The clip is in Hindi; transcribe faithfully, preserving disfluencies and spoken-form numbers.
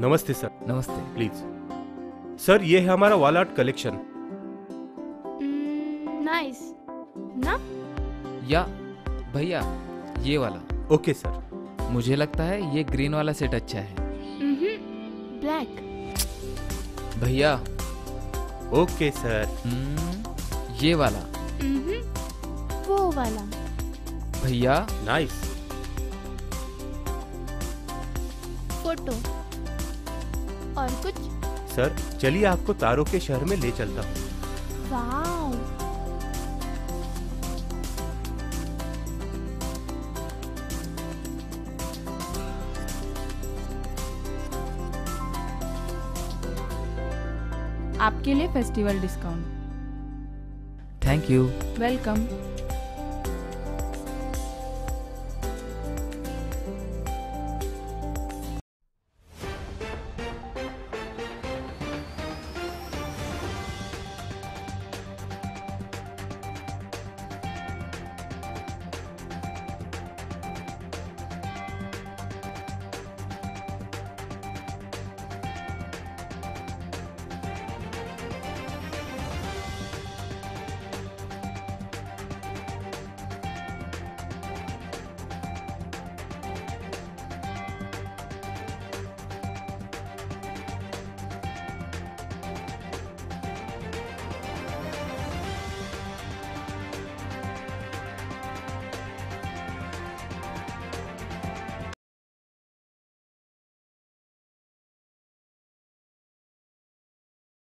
नमस्ते सर। नमस्ते। प्लीज सर, ये है हमारा वॉल आर्ट कलेक्शन। नाइस ना? या भैया ये वाला। Okay sir. मुझे लगता है ये ग्रीन वाला सेट अच्छा है। ब्लैक। भैया ओके सर। हम्म, ये वाला। वो वाला। भैया नाइस। फोटो और कुछ? सर चलिए आपको तारों के शहर में ले चलता हूँ। वाओ। आपके लिए festival discount. Thank you. Welcome.